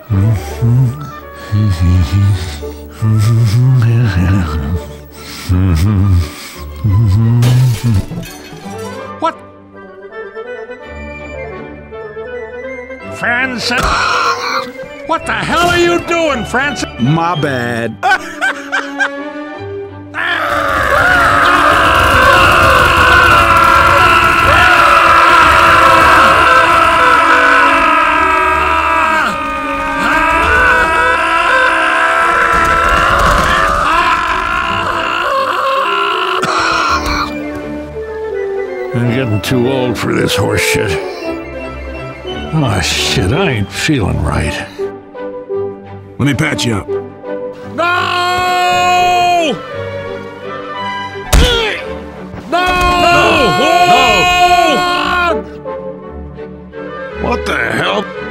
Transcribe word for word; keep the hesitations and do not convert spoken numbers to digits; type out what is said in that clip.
What? Francis? What the hell are you doing, Francis? My bad. I'm getting too old for this horse shit. Oh shit, I ain't feeling right. Let me patch you up. No! No! No! No! What the hell?